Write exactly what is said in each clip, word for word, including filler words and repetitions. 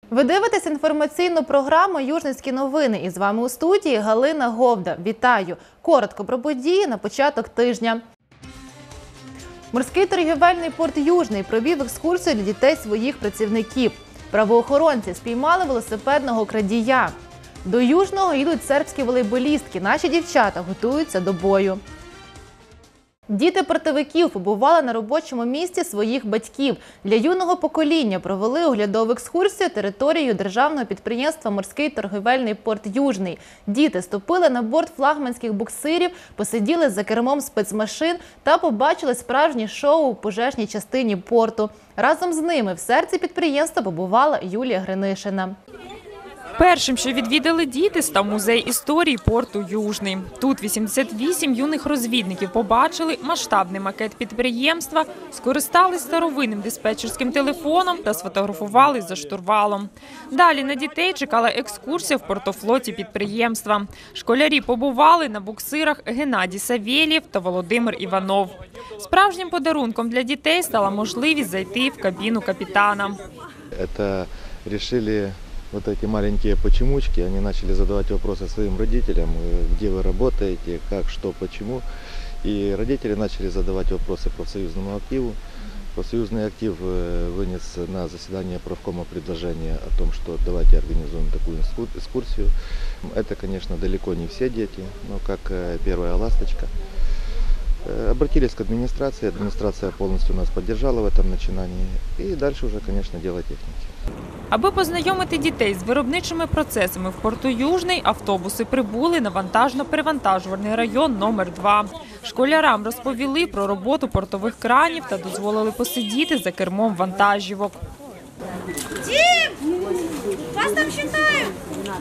Ви дивитесь інформаційну програму «Южницькі новини» і з вами у студії Галина Говда. Вітаю! Коротко про події на початок тижня. Морський торгівельний порт «Южний» провів екскурсію для дітей своїх працівників. Правоохоронці спіймали велосипедного крадія. До Южного йдуть сербські волейболістки. Наші дівчата готуються до бою. Діти портовиків побували на робочому місці своїх батьків. Для юного покоління провели оглядову екскурсію територією державного підприємства «Морський торгівельний порт Южний». Діти ступили на борт флагманських буксирів, посиділи за кермом спецмашин та побачили справжнє шоу у пожежній частині порту. Разом з ними в серці підприємства побувала Юлія Гринишина. Першим, що відвідали діти, став музей історії порту «Южний». Тут вісімдесят вісім юних розвідників побачили масштабний макет підприємства, скористались старовинним диспетчерським телефоном та сфотографували за штурвалом. Далі на дітей чекала екскурсія в портофлоті підприємства. Школярі побували на буксирах Геннадій Савєлєв та Володимир Іванов. Справжнім подарунком для дітей стала можливість зайти в кабіну капітана. Це вирішили... Вот эти маленькие почемучки, они начали задавать вопросы своим родителям, где вы работаете, как, что, почему. И родители начали задавать вопросы профсоюзному активу. Профсоюзный актив вынес на заседание правкома предложение о том, что давайте организуем такую экскурсию. Это, конечно, далеко не все дети, но как первая ласточка. Обратились к администрации, администрация полностью нас поддержала в этом начинании. И дальше уже, конечно, дело техники. Аби познайомити дітей з виробничими процесами в порту «Южний», автобуси прибули на вантажно-перевантажувальний район номер два. Школярам розповіли про роботу портових кранів та дозволили посидіти за кермом вантажівок. Дім! Вас там считають!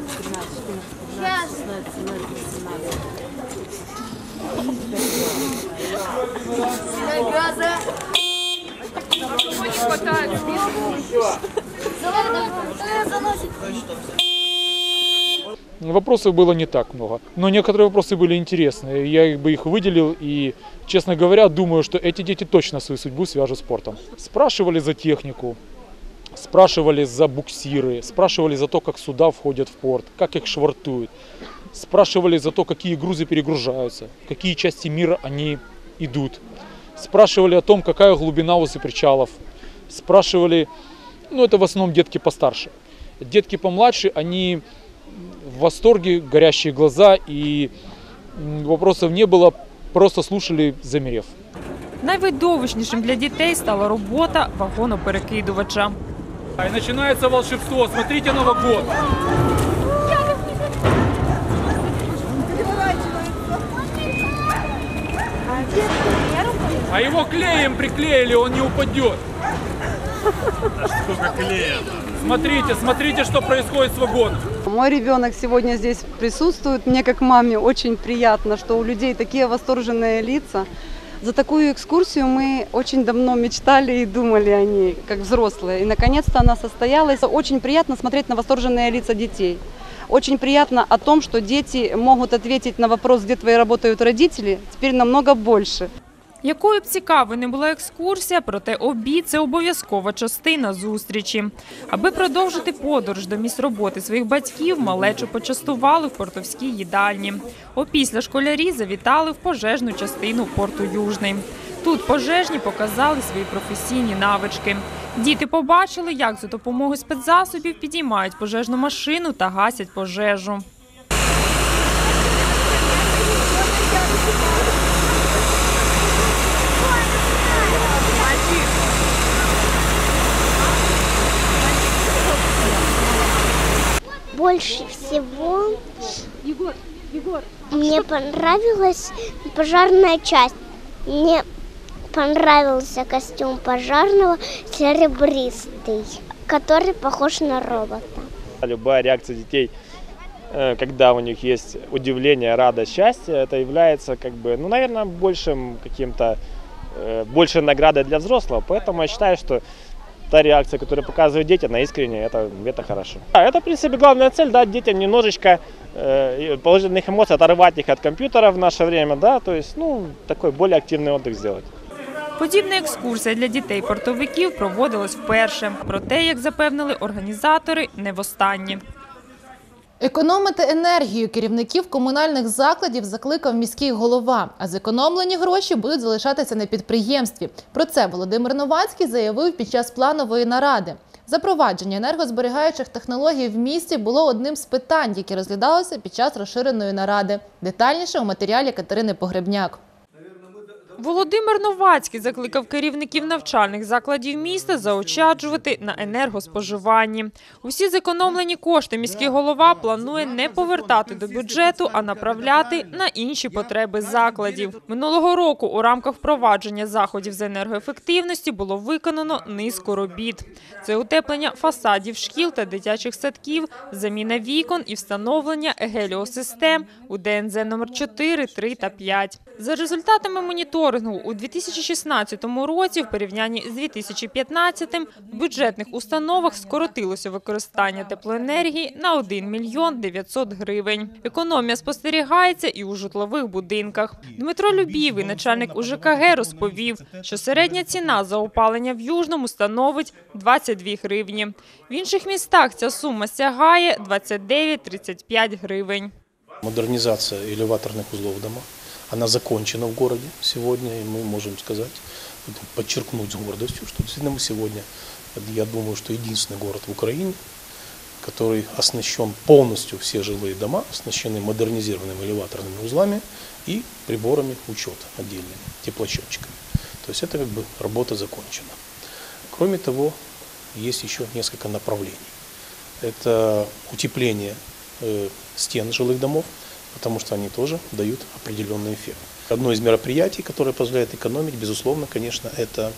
Вопросов было не так много, но некоторые вопросы были интересные. Я бы их выделил и, честно говоря, думаю, что эти дети точно свою судьбу свяжут с портом. Спрашивали за технику, спрашивали за буксиры, спрашивали за то, как суда входят в порт, как их швартуют. Спрашивали за то, какие грузы перегружаются, в какие части мира они идут. Спрашивали о том, какая глубина возле причалов. Спрашивали, ну это в основном детки постарше. Детки помладше, они в восторге, горящие глаза, и вопросов не было, просто слушали, замерев. Найвидовищнішим для дітей стала робота вагоноперекидувача. И начинается волшебство, смотрите Новый год. А его клеем приклеили, он не упадет. Сколько клея? Смотрите, смотрите, что происходит с вагоном. Мой ребенок сегодня здесь присутствует. Мне как маме очень приятно, что у людей такие восторженные лица. За такую экскурсию мы очень давно мечтали и думали о ней, как взрослые. И наконец-то она состоялась. Очень приятно смотреть на восторженные лица детей. Очень приятно о том, что дети могут ответить на вопрос, где твои работают родители, теперь намного больше. Якою б цікавою не була екскурсія, проте обід – це обов'язкова частина зустрічі. Аби продовжити подорож до місць роботи своїх батьків, малечу почастували в портовській їдальні. Опісля школярі завітали в пожежну частину порту «Южний». Тут пожежні показали свої професійні навички. Діти побачили, як за допомогою спецзасобів підіймають пожежну машину та гасять пожежу. Больше всего Егор, Егор, мне понравилась пожарная часть. Мне понравился костюм пожарного серебристый, который похож на робота. Любая реакция детей, когда у них есть удивление, радость, счастье, это является, как бы, ну, наверное, большим каким-то, большей наградой для взрослого. Поэтому я считаю, что та реакция, которую показывают дети, она искренняя, это, это хорошо. А это, в принципе, главная цель, дать детям немножечко э, положительных эмоций, оторвать их от компьютера в наше время, да, то есть, ну, такой более активный отдых сделать. Подібна екскурсія для дітей-портовиків проводилась вперше. Проте, як запевнили організатори, не востаннє. Економити енергію керівників комунальних закладів закликав міський голова, а зекономлені гроші будуть залишатися на підприємстві. Про це Володимир Новацький заявив під час планової наради. Запровадження енергозберігаючих технологій в місті було одним з питань, які розглядалися під час розширеної наради. Детальніше у матеріалі Катерини Погребняк. Володимир Новацький закликав керівників навчальних закладів міста заощаджувати на енергоспоживанні. Усі зекономлені кошти міський голова планує не повертати до бюджету, а направляти на інші потреби закладів. Минулого року у рамках впровадження заходів з енергоефективності було виконано низку робіт. Це утеплення фасадів шкіл та дитячих садків, заміна вікон і встановлення геліосистем у Д Н З номер чотири, три та п'ять. За результатами моніторингу у дві тисячі шістнадцятому році в порівнянні з дві тисячі п'ятнадцятим в бюджетних установах скоротилося використання теплоенергії на один мільйон дев'ятсот гривень. Економія спостерігається і у житлових будинках. Дмитро Любівий, начальник У Ж К Г, розповів, що середня ціна за опалення в Южному становить двадцять дві гривні. В інших містах ця сума сягає двадцять дев'ять - тридцять п'ять гривень. Модернизация элеваторных узлов в домах, она закончена в городе сегодня, и мы можем сказать, подчеркнуть с гордостью, что действительно мы сегодня, я думаю, что единственный город в Украине, который оснащен полностью, все жилые дома оснащены модернизированными элеваторными узлами и приборами учета отдельными, теплосчетчиками. То есть это как бы работа закончена. Кроме того, есть еще несколько направлений. Это утепление э, стен жилых домов, потому что они тоже дают определенный эффект. Одно из мероприятий, которое позволяет экономить, безусловно, конечно, это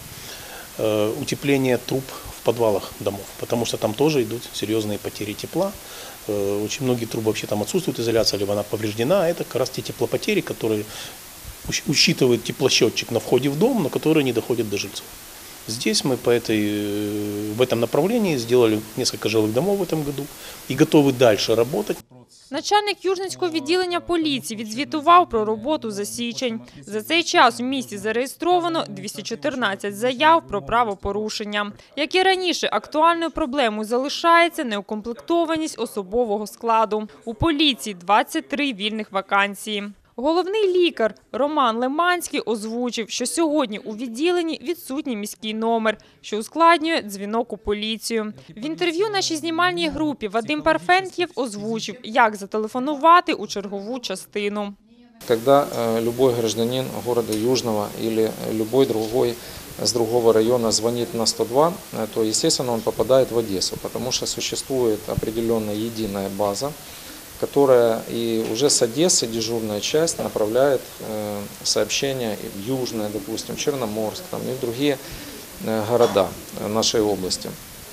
э, утепление труб в подвалах домов, потому что там тоже идут серьезные потери тепла. Э, очень многие трубы вообще там отсутствует изоляция, либо она повреждена, а это как раз те теплопотери, которые учитывает теплосчетчик на входе в дом, но которые не доходят до жильцов. Здесь мы по этой, в этом направлении сделали несколько жилых домов в этом году и готовы дальше работать. Начальник Южненського відділення поліції відзвітував про роботу за січень. За цей час у місті зареєстровано двісті чотирнадцять заяв про правопорушення. Як і раніше, актуальною проблемою залишається неукомплектованість особового складу. У поліції двадцять три вільних вакансії. Головний лікар Роман Лиманський озвучив, що сьогодні у відділенні відсутній міський номер, що ускладнює дзвінок у поліцію. В інтерв'ю нашій знімальній групі Вадим Парфентьєв озвучив, як зателефонувати у чергову частину. Когда э, любой гражданин города Южного или любой другой с другого района звонит на сто два, э, то, естественно, он попадает в Одессу, потому что существует определенная единая база, которая и уже с Одессы дежурная часть направляет э, сообщения в Южное, допустим, Черноморск там, и в другие э, города нашей области.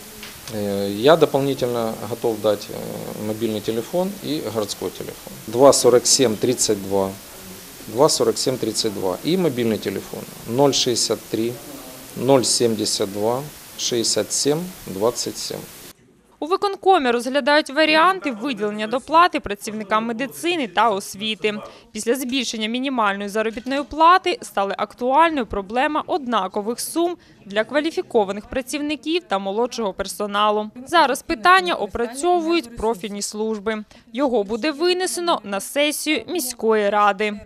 Э, я дополнительно готов дать э, мобильный телефон и городской телефон. два сорок семь тридцать два, два сорок семь тридцать два и мобильный телефон ноль шестьдесят три ноль семьдесят два шестьдесят семь двадцать семь. У виконкомі розглядають варіанти виділення доплати працівникам медицини та освіти. Після збільшення мінімальної заробітної плати стали актуальною проблема однакових сум для кваліфікованих працівників та молодшого персоналу. Зараз питання опрацьовують профільні служби. Його буде винесено на сесію міської ради.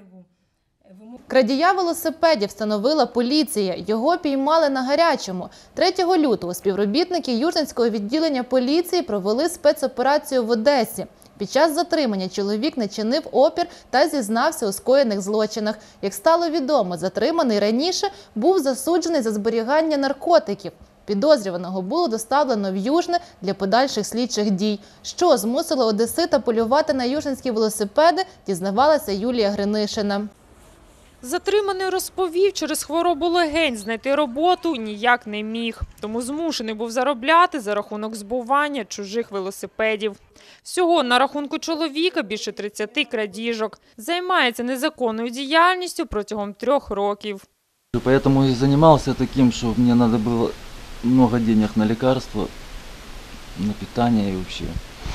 Крадія велосипедів встановила поліція. Його піймали на гарячому. третього лютого співробітники Южненського відділення поліції провели спецоперацію в Одесі. Під час затримання чоловік не чинив опір та зізнався у скоєних злочинах. Як стало відомо, затриманий раніше був засуджений за зберігання наркотиків. Підозрюваного було доставлено в Южне для подальших слідчих дій. Що змусило одесита полювати на южненські велосипеди, дізнавалася Юлія Гринишина. Затриманий розповів, через хворобу легень знайти роботу ніяк не міг. Тому змушений був заробляти за рахунок збування чужих велосипедів. Всього на рахунку чоловіка більше тридцяти крадіжок. Займається незаконною діяльністю протягом трьох років. Поэтому и занимался таким, что мне надо было много денег на лекарства, на питание и вообще.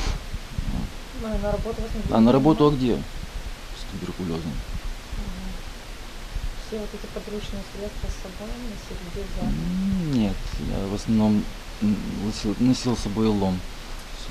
Ну, на работу вас не А на работу а где? С туберкулезом. все вот эти подручные средства с собой носили, где взяли? Нет, я в основном м, носил, носил с собой лом. Всё.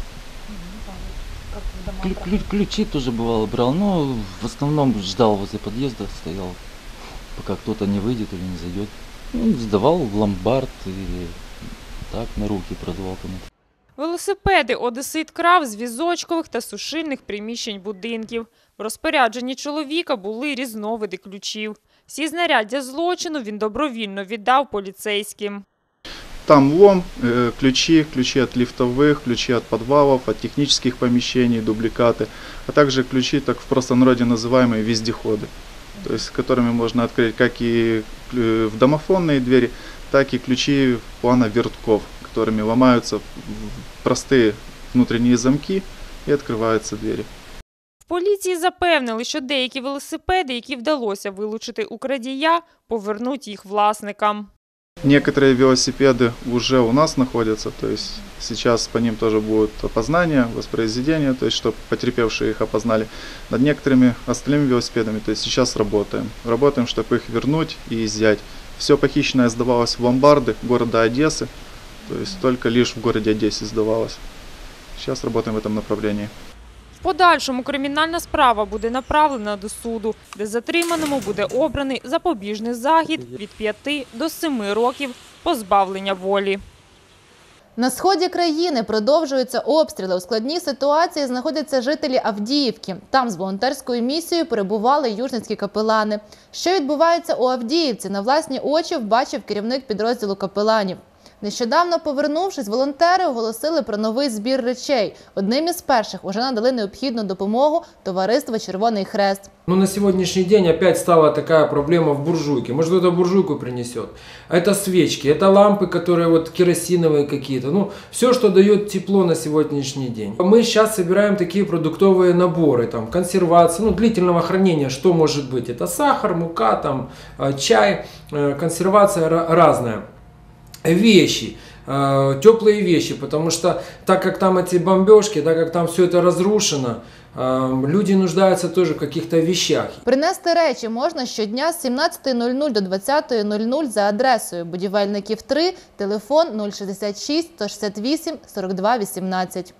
Как в дома Клю- проходили? клю- ключи тоже бывало брал, но в основном ждал возле подъезда, стоял, пока кто-то не выйдет или не зайдет. Ну, сдавал в ломбард или так на руки продавал кому-то. Велосипеди одесит крав з візочкових та сушильних приміщень будинків. В розпорядженні чоловіка були різновиди ключів. Всі знаряддя злочину він добровільно віддав поліцейським. Там лом, э, ключи, ключи от лифтовых, ключи от подвалов, от технических помещений, дубликаты, а также ключи, так в простонародье называемые вездеходы, то есть которыми можно открыть как и э, в домофонные двери, так и ключи плана вертков, которыми ломаются простые внутренние замки и открываются двери. В поліції запевнили, що деякі велосипеди, які вдалося вилучити у крадія, повернуть їх власникам. Некоторые велосипеды уже у нас находятся, то есть сейчас по ним тоже будет опознание, воспроизведение, то есть чтобы потерпевшие их опознали. Над некоторыми остальными велосипедами, то есть сейчас работаем. Работаем, чтобы их вернуть и изъять. Все похищенное сдавалось в ломбарды города Одессы, то есть только лишь в городе Одессе сдавалось. Сейчас работаем в этом направлении. В подальшому кримінальна справа буде направлена до суду, де затриманому буде обраний запобіжний захід від п'яти до семи років позбавлення волі. На сході країни продовжуються обстріли. У складній ситуації знаходяться жителі Авдіївки. Там з волонтерською місією перебували южницькі капелани. Що відбувається у Авдіївці, на власні очі бачив керівник підрозділу капеланів. Нещодавно повернувшись, волонтери оголосили про новий збір речей. Одним із перших уже надали необхідну допомогу товариство «Червоний Хрест». Ну, на сегодняшний день опять стала такая проблема в буржуйке. Может, кто-то буржуйку принесет. Это свечки, это лампы, которые вот керосиновые какие-то. Ну, все, что дает тепло на сегодняшний день. Мы сейчас собираем такие продуктовые наборы, там, консервации, ну, длительного хранения. Что может быть? Это сахар, мука, там, чай, консервация разная. Вещи, э, теплые вещи, потому что так как там эти бомбежки, так как там все это разрушено, э, люди нуждаются тоже в каких-то вещах. Принести речі можна щодня з сімнадцятої нуль нуль до двадцятої нуль нуль за адресою Будівельників три, телефон нуль шістдесят шість сто шістдесят вісім сорок два вісімнадцять.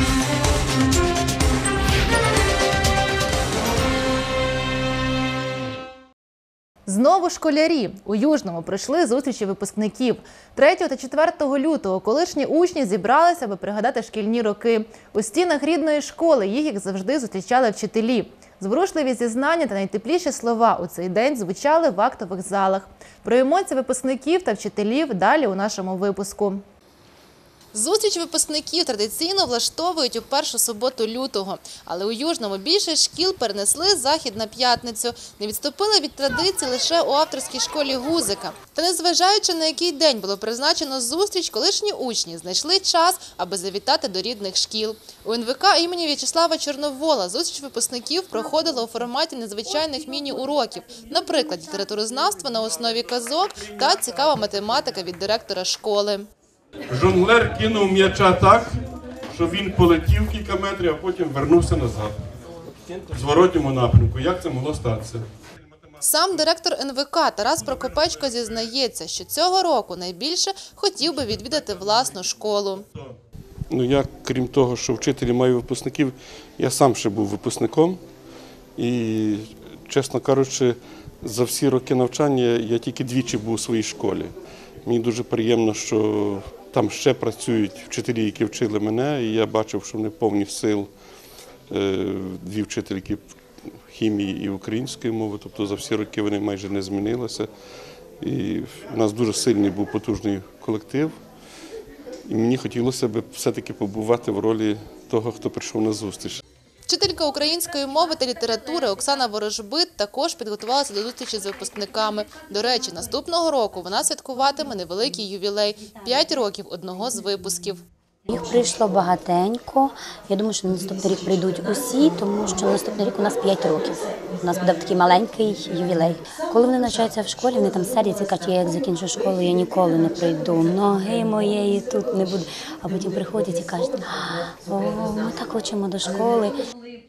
Знову школярі. У Южному пройшли зустрічі випускників. третього та четвертого лютого колишні учні зібралися, аби пригадати шкільні роки. У стінах рідної школи їх, як завжди, зустрічали вчителі. Зворушливі зізнання та найтепліші слова у цей день звучали в актових залах. Про емоції випускників та вчителів далі у нашому випуску. Зустріч випускників традиційно влаштовують у першу суботу лютого. Але у Южному більшість шкіл перенесли захід на п'ятницю. Не відступили від традицій лише у авторській школі Гузика. Та незважаючи на який день було призначено зустріч, колишні учні знайшли час, аби завітати до рідних шкіл. У ен ве ка імені В'ячеслава Чорновола зустріч випускників проходила у форматі незвичайних міні-уроків. Наприклад, літературознавство на основі казок та цікава математика від директора школи. Жонглер кинув м'яча так, що він полетів кілька метрів, а потім вернувся назад. В зворотньому напрямку. Як це могло статися? Сам директор ен ве ка Тарас Прокопечко зізнається, що цього року найбільше хотів би відвідати власну школу. Ну, я, крім того, що вчителі маю випускників, я сам ще був випускником. І, чесно кажучи, за всі роки навчання я тільки двічі був у своїй школі. Мені дуже приємно, що там ще працюють вчителі, які вчили мене, і я бачив, що вони повні сил, дві вчительки хімії і української мови, тобто за всі роки вони майже не змінилися. І у нас дуже сильний був потужний колектив, і мені хотілося б все-таки побувати в ролі того, хто прийшов на зустріч. Вчителька української мови та літератури Оксана Ворожбит також підготувалася до зустрічі з випускниками. До речі, наступного року вона святкуватиме невеликий ювілей – п'ять років одного з випусків. Їх прийшло багатенько. Я думаю, що на наступний рік прийдуть усі, тому що наступний рік у нас п'ять років. У нас буде такий маленький ювілей. Коли вони навчаються в школі, вони там сердяться, кажуть, я як закінчу школу, я ніколи не прийду, ноги моєї тут не буде. А потім приходять і кажуть, о, ми так хочемо до школи.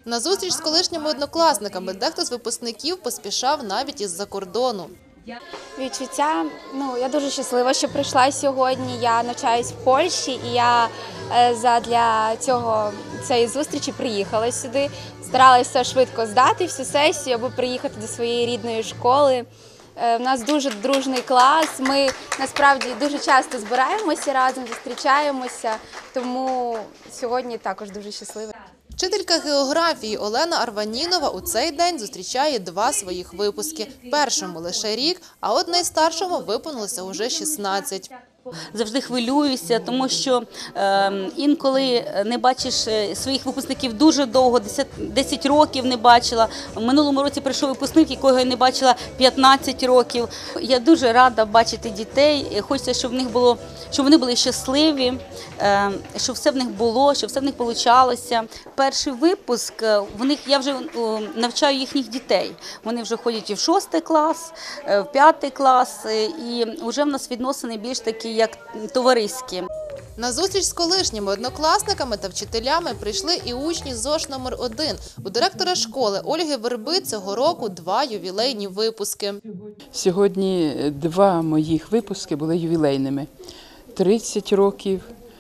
На зустріч з колишніми однокласниками дехто з випускників поспішав навіть із-за кордону. Відчуття, ну, я дуже щаслива, що прийшла сьогодні. Я навчаюсь в Польщі і я е, задля цього, цієї зустрічі приїхала сюди. Старалася швидко здати всю сесію, аби приїхати до своєї рідної школи. Е, у нас дуже дружний клас, ми насправді дуже часто збираємося разом, зустрічаємося, тому сьогодні також дуже щаслива. Вчителька географії Олена Арванінова у цей день зустрічає два своїх випуски. Першому лише рік, а от найстаршому виповнилося уже шістнадцять. Завжди хвилююся, тому що е, інколи не бачиш своїх випускників дуже довго, десять років не бачила. В минулому році прийшов випускник, якого я не бачила п'ятнадцять років. Я дуже рада бачити дітей, хочеться, щоб в них було, щоб вони були щасливі, е, щоб все в них було, щоб все в них получалося. Перший випуск, в них я вже навчаю їхніх дітей. Вони вже ходять і в шостий клас, в п'ятий клас, і вже в нас відносини більш такі, як товариські. На зустріч з колишніми однокласниками та вчителями прийшли і учні ЗОШ номер один. У директора школи Ольги Верби цього року два ювілейні випуски. Сьогодні два моїх випуски були ювілейними. тридцять років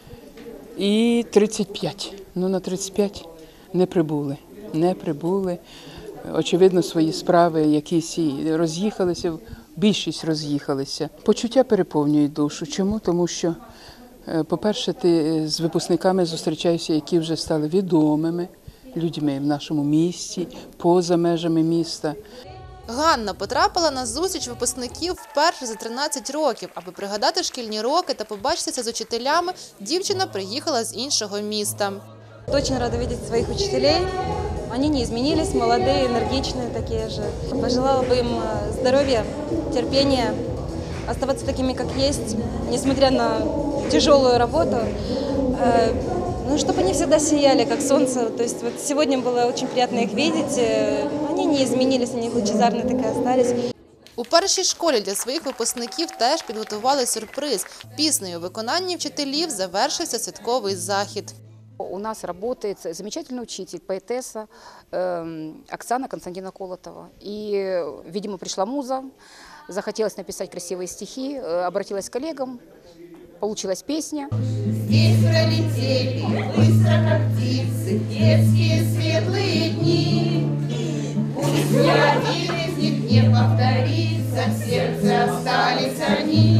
і тридцять п'ять. Ну, на тридцять п'ять не прибули. Не прибули. Очевидно, свої справи якісь і роз'їхалися, більшість роз'їхалися. Почуття переповнюють душу. Чому? Тому що, по-перше, ти з випускниками зустрічаєшся, які вже стали відомими людьми в нашому місті, поза межами міста. Ганна потрапила на зустріч випускників вперше за тринадцять років. Аби пригадати шкільні роки та побачитися з учителями, дівчина приїхала з іншого міста. Очень рада видеть своих учителей. Они не изменились, молодые, энергичные такие же. Пожелала бы им здоровья, терпения, оставаться такими, как есть, несмотря на тяжелую работу. Ну, чтобы они всегда сияли, как солнце. То есть вот сегодня было очень приятно их видеть. Они не изменились, они лучезарные так и остались. У першій школі для своїх випускників теж підготували сюрприз. Піснею у виконанні вчителів завершився святковий захід. У нас работает замечательный учитель, поэтесса э, Оксана Константина Колотова. И, видимо, пришла муза, захотелось написать красивые стихи, э, обратилась к коллегам, получилась песня. Здесь пролетели быстро, как птицы, детские светлые дни. Пусть ни один из них не повторится, в сердце остались они.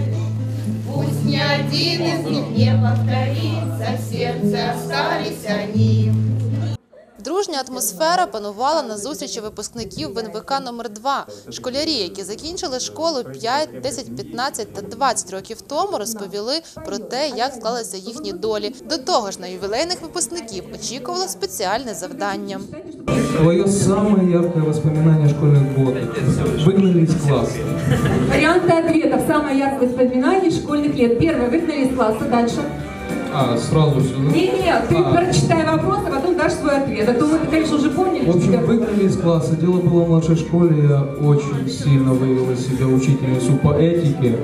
Пусть ни один из них не повторится, в сердце остались они. Дружня атмосфера панувала на зустрічі випускників в ен ве ка номер два. Школярі, які закінчили школу п'ять, десять, п'ятнадцять та двадцять років тому, розповіли про те, як склалися їхні долі. До того ж, на ювілейних випускників очікувало спеціальне завдання. Твое самое яркое воспоминание школьных год. Выгнали из класса. Варианты ответов. Самое яркое воспоминание школьных лет. Первое. Выгнали из класса. Дальше. А, сразу сюда? Нет, нет. Ты а. прочитай вопрос, а потом дашь свой ответ. А то мы, конечно, уже помнили. В общем, выгнали из класса. Дело было в младшей школе. Я очень сильно выявил из себя учительницу по этике.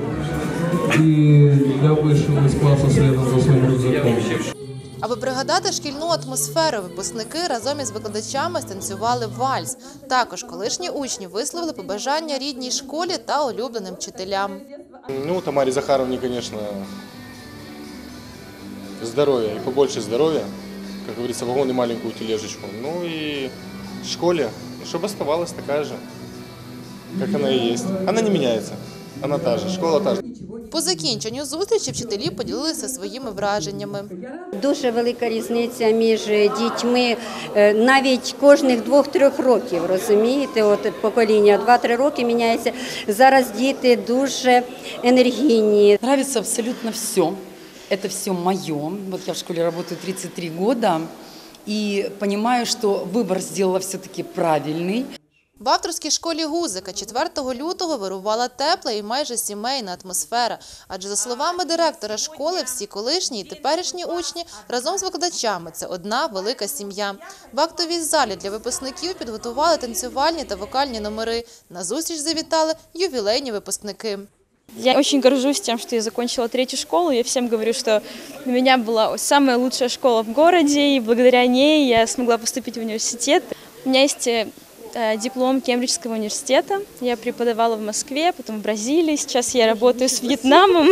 И я вышел из класса следом за своим рюкзаком. Аби пригадати шкільну атмосферу, випускники разом із викладачами станцювали вальс. Також колишні учні висловили побажання рідній школі та улюбленим вчителям. Ну, Тамаре Захаровне, конечно, здоровья, и побольше здоровья, как говорится, вагон и маленькую тележечку. Ну и в школе, чтобы оставалась такая же, как она и есть. Она не меняется, она та же, школа та же. По закінченню зустрічі вчителі поділилися своїми враженнями. Дуже велика різниця між дітьми навіть кожних двох-трьох років, розумієте, от покоління два-три роки міняється. Зараз діти дуже енергійні. Нравится абсолютно все. Это все мое. Вот я в школе работаю тридцать три года и понимаю, что выбор сделала все-таки правильный. В авторській школі Гузика четвертого лютого вирувала тепла і майже сімейна атмосфера. Адже, за словами директора школи, всі колишні і теперішні учні разом з викладачами – це одна велика сім'я. В актовій залі для випускників підготували танцювальні та вокальні номери. На зустріч завітали ювілейні випускники. Я очень горжусь тем, что я закончила третью школу. Я всем говорю, что у меня была самая лучшая школа в городе, и благодаря ней я смогла поступить в университет. У меня есть диплом Кембриджского университета. Я преподавала в Москве, потом в Бразилии. Сейчас я работаю с Вьетнамом.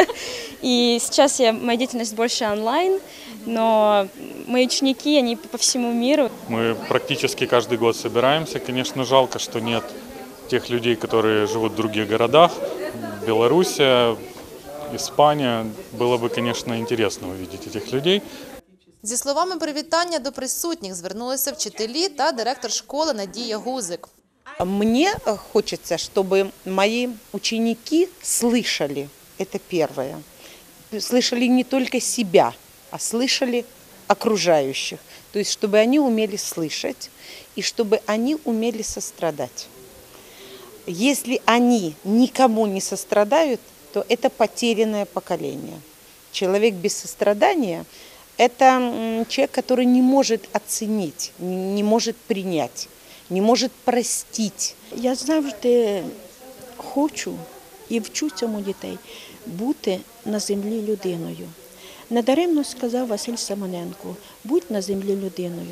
И сейчас я, моя деятельность больше онлайн, но мои ученики, они по всему миру. Мы практически каждый год собираемся. Конечно, жалко, что нет тех людей, которые живут в других городах. Белоруссия, Испания. Было бы, конечно, интересно увидеть этих людей. Зі словами привітання до присутніх звернулися вчителі та директор школи Надія Гузик. Мне хочется, чтобы мои ученики слышали, это первое, слышали не только себя, а слышали окружающих. То есть, чтобы они умели слышать и чтобы они умели сострадать. Если они никому не сострадают, то это потерянное поколение. Человек без сострадания – это человек, который не может оценить, не может принять, не может простить. Я завжди хочу і вчу цьому дітей бути на землі людиною. Недаремно сказав Василь Симоненко: будь на землі людиною.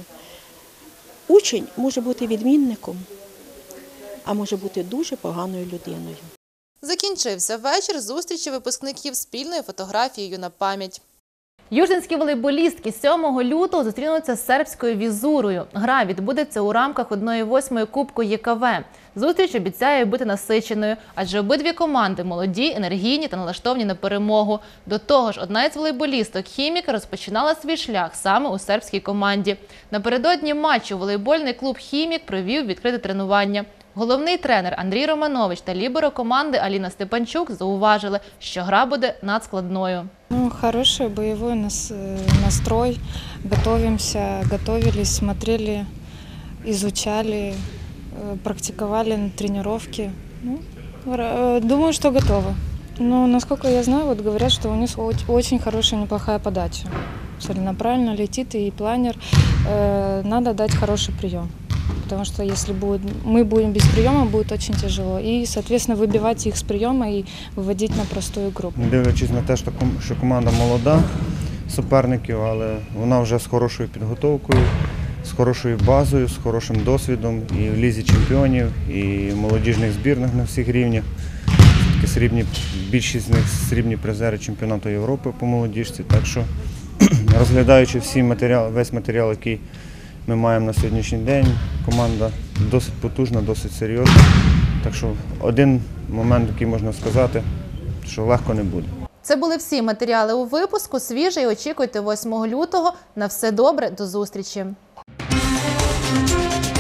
Учень може бути відмінником, а може бути дуже поганою людиною. Закінчився вечір зустрічі випускників спільною фотографією на пам'ять. Южненські волейболістки сьомого лютого зустрінуться з сербською Візурою. Гра відбудеться у рамках одної восьмої Кубку ЄКВ. Зустріч обіцяє бути насиченою, адже обидві команди молоді, енергійні та налаштовані на перемогу. До того ж, одна із волейболісток «Хімік» розпочинала свій шлях саме у сербській команді. Напередодні матчу волейбольний клуб «Хімік» провів відкрите тренування. Головний тренер Андрій Романович та ліберо команди Аліна Степанчук зауважили, що гра буде надскладною. Ну, хороший боевой нас, настрой. Готовимся, готовились, смотрели, изучали, практиковали на тренировке. Ну, думаю, что готовы. Но, насколько я знаю, вот говорят, что у них очень хорошая, неплохая подача. Целенаправленно летит, и планер. Э, надо дать хороший прием. Потому что если будет, мы будем без приема, будет очень тяжело. И, соответственно, выбивать их с приема и выводить на простую игру. Дивлячись на те, що команда молода, суперників, але вона вже з хорошою підготовкою, з хорошою базою, з хорошим досвідом і в Лізі чемпіонів, і в молодіжних збірних на всіх рівнях. Срібні, більшість з них срібні призери чемпіонату Європи по молодіжці. Так що, розглядаючи всі матеріали, весь матеріал, який ми маємо на сьогоднішній день, команда досить потужна, досить серйозна. Так що один момент, який можна сказати, що легко не буде. Це були всі матеріали у випуску. Свіжий очікуйте восьмого лютого. На все добре, до зустрічі!